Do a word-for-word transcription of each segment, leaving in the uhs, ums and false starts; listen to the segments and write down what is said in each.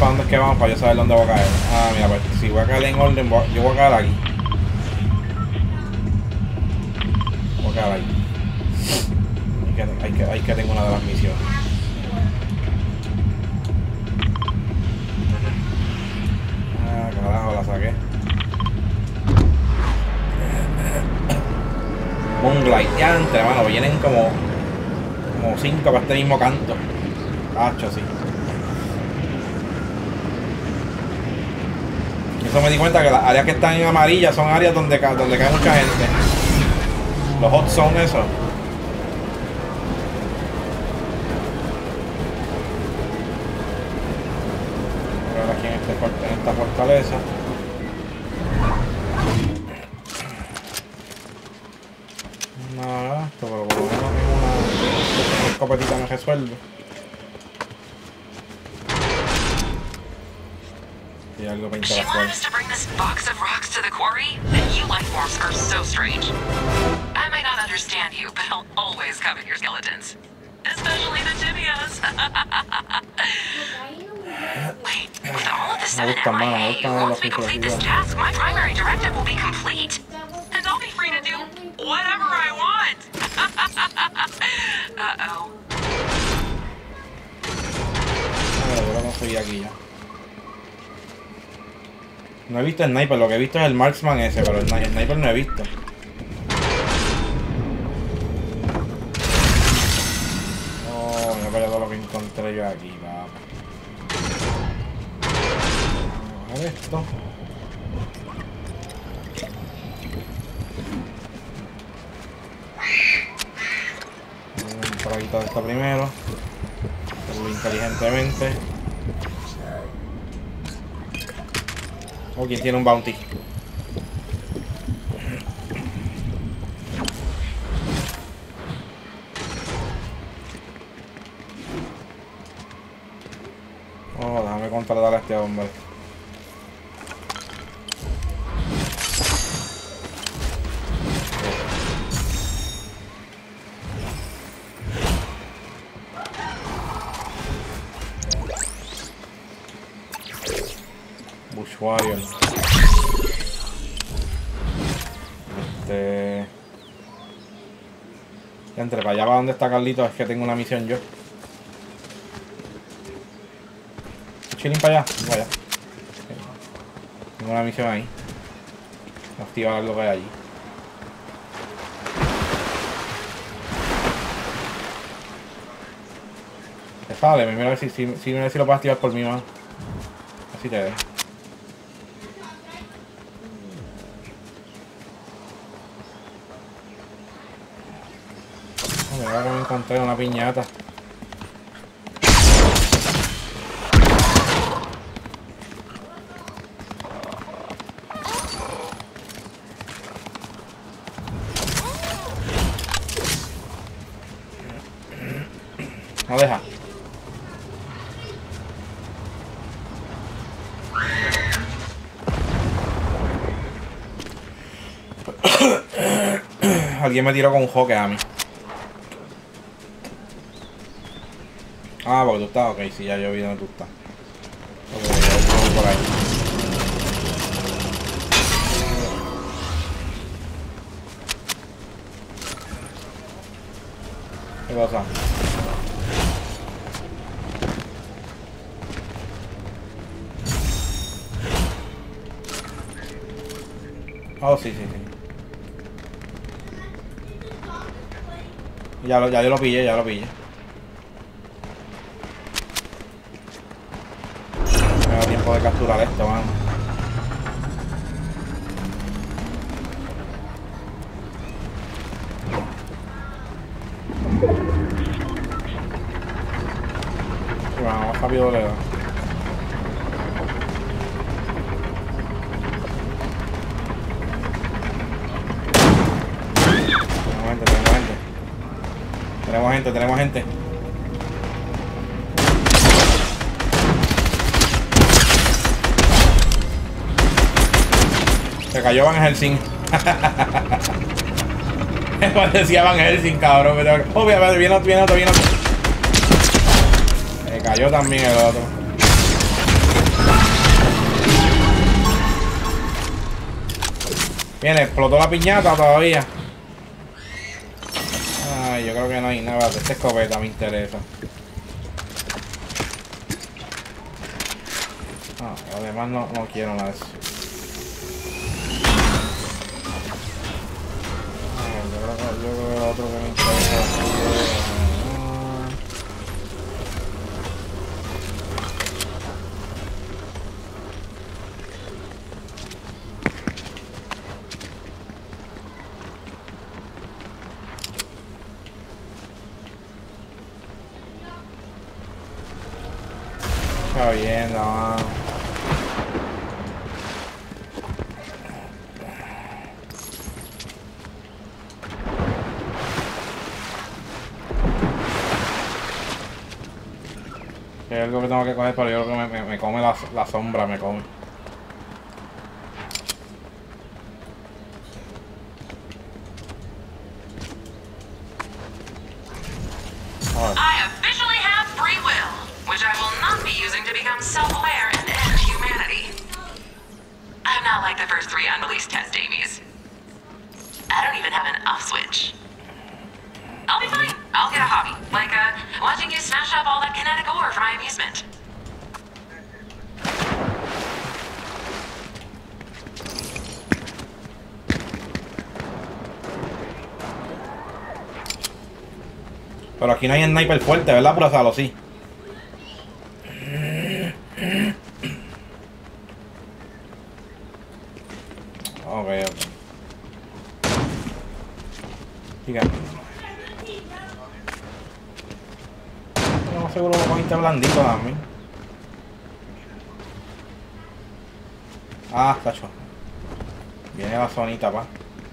para dónde es que vamos para yo saber dónde voy a caer. Ah, mira, pues si voy a caer en orden, voy a, yo voy a caer aquí. Voy a caer aquí. Hay que, hay que, hay que tengo una de las misiones. Ah, carajo, la saqué. Moonlight, ya entre, mano, vienen como como cinco para este mismo canto. Cacho, sí. Eso me di cuenta que las áreas que están en amarilla son áreas donde, donde cae mucha gente. Los hot zones esos. Voy a ver aquí en, este, en esta fortaleza. Nada, esto, pero por lo menos tengo una, una escopetita me resuelve. Y algo para She wanted us to bring this box of rocks to the quarry, and you life forms are so strange. I might not understand you, but I'll always covet your skeletons. Especially the tibias. Wait, with all of the seven M I A, once we complete this task, my primary directive will be complete. And I'll be free to do whatever I want. Uh-oh. A ver, ahora no estoy aquí ya. No he visto el sniper, lo que he visto es el marksman ese, pero el sniper no he visto. Oh, mira para allá todo lo que encontré yo aquí, papá. Vamos a ver esto. Un traguito de esto primero. Hacerlo inteligentemente. O quien tiene un bounty. Oh, déjame contratar a este hombre. Bushwire. Este... Ya entre para allá, para donde está Carlito, es que tengo una misión yo. Chilling para allá, para allá. Tengo una misión ahí. Activar lo que hay allí. Te sale, mira a ver si, si, si, mira si lo puedo activar por mi mano. Así te ve. Ahora que me encontré una piñata. No deja. Alguien me tiró con un hoque a mí. Ah, porque tú estás, ok, sí, ya yo vi donde tú estás. Ok, ya voy por ahí. ¿Qué pasa? Oh, sí, sí, sí. Ya, lo, ya yo lo pillé, ya lo pillé. Me da tiempo de capturar esto, mano. Bueno, más rápido le da. Tenemos gente, tenemos gente. Se cayó Van Helsing. Me parecía Van Helsing, cabrón. Oh, viene, viene otro, viene otro, viene otro. Se cayó también el otro. Viene, explotó la piñata todavía. Ay, yo creo que no hay nada. Esta escopeta me interesa. Ah, además no, no quiero nada de eso. Ah, yo creo que, yo creo que lo otro que me interesa. Está bien, no. Hay algo que tengo que coger, pero yo creo que me, me, me come la, la sombra, me come. I officially have free will, which I will not be using to become self-aware and end humanity. I'm not like the first three unreleased test Amy's. I don't even have an off switch. I'll be fine. I'll get a hobby, like uh, watching you smash up all that kinetic ore for my amusement. Pero aquí no hay sniper fuerte, ¿verdad? Pura salo, sí. Ok, ok. Siga. No, seguro lo cogiste blandito también. Ah, cacho. Viene la zonita, pa.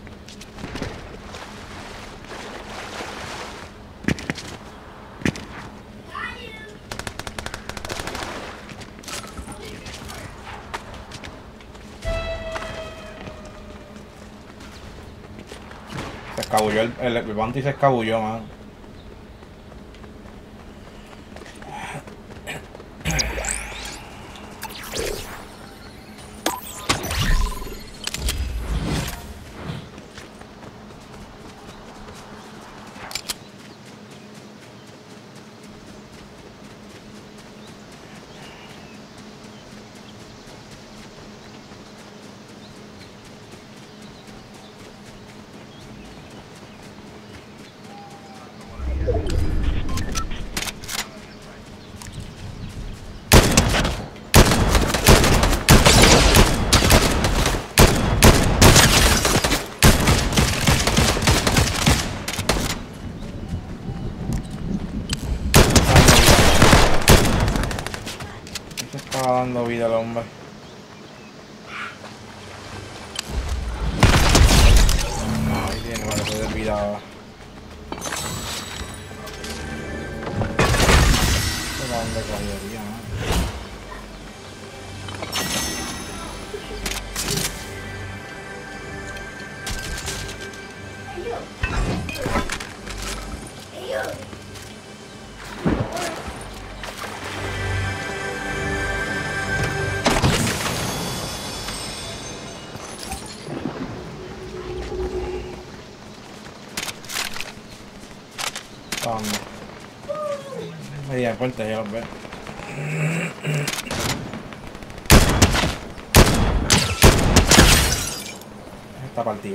Se escabulló el, el, el bounty, se escabulló, man. Estaba dando vida al hombre. Ahí tiene, vale, estoy desvidado. ¿Para dónde caería, no? Media puerta ya los veo. Está partido.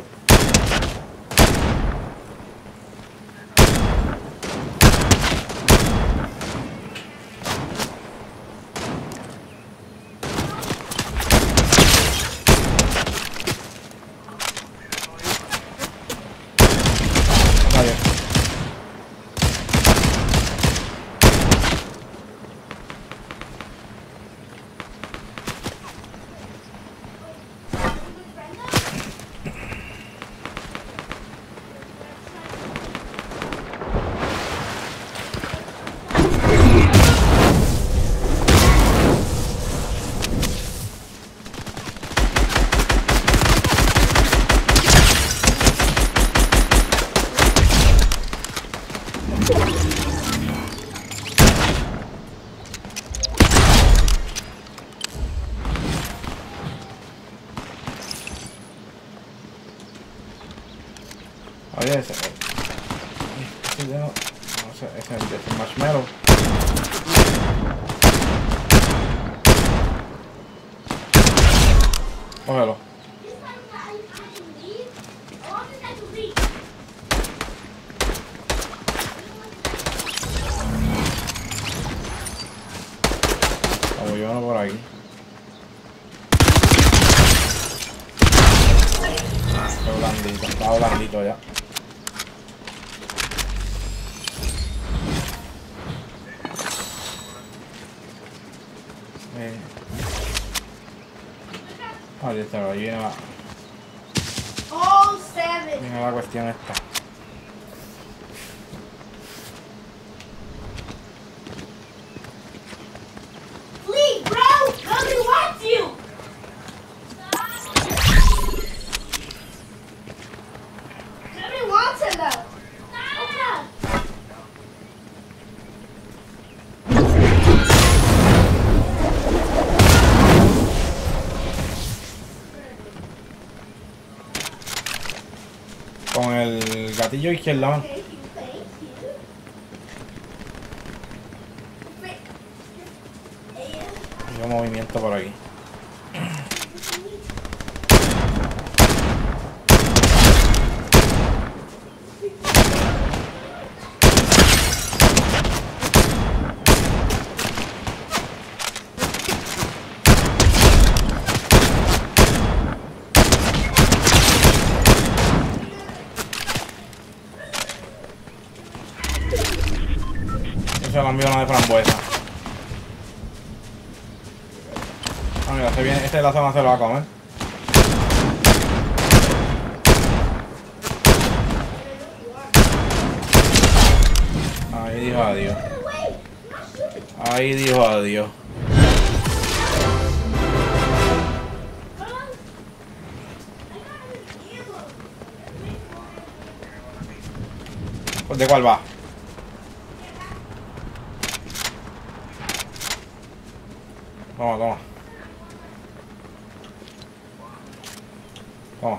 Oye, ese... ese no, no sé, ese es el marshmallow. Cógelo. Como yo no por aquí. Está blandito, está blandito ya. Eh. Ahí está, ahí viene la, Oh, seven. viene la cuestión esta. Please, bro. Nobody wants you. Nobody wants him though. Okay. Con el gatillo izquierdo. Thank you, thank you. Y un movimiento por aquí. Eso lo envío una de frambuesa. Ah, mira, este, viene, este de la zona se lo va a comer. Ahí dijo adiós. Ahí dijo adiós. ¿De cuál va? Toma, toma. Toma.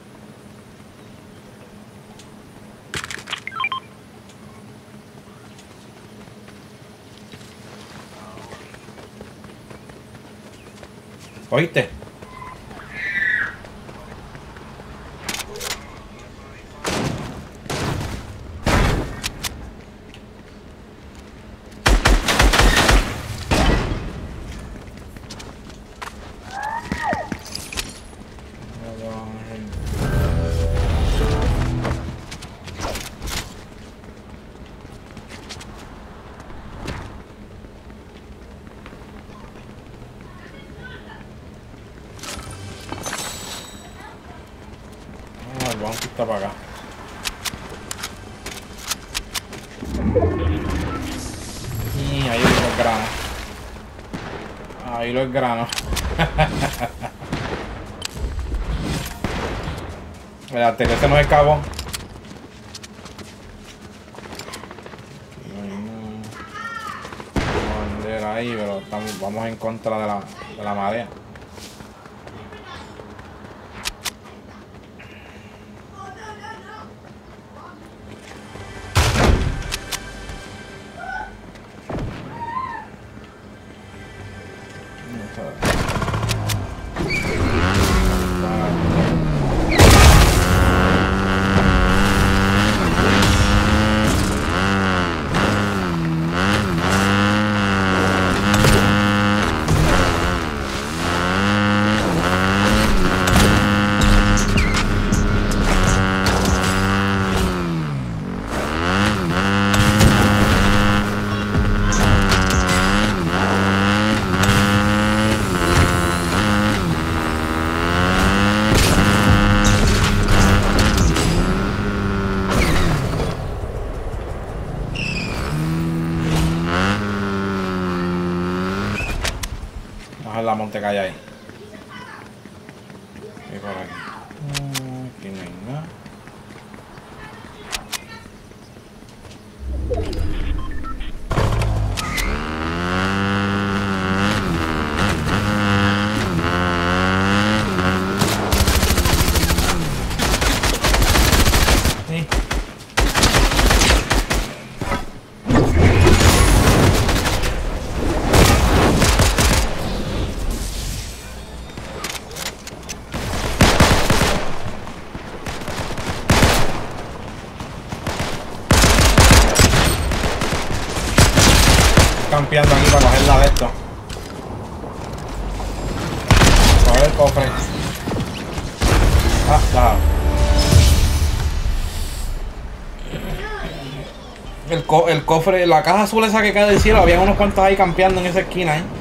¿Oíste? El banco está para acá. Y ahí los granos. Ahí los granos. Espérate, que se nos escapó. No hay una bandera ahí, pero estamos, vamos en contra de la, de la marea. La monte que hay ahí. Y por aquí. Aquí no hay nada. Sí. campeando aquí para cogerla de esto. Coger el cofre. Ah, está. El, co el cofre, la caja azul esa que cae del cielo, había unos cuantos ahí campeando en esa esquina, ¿eh?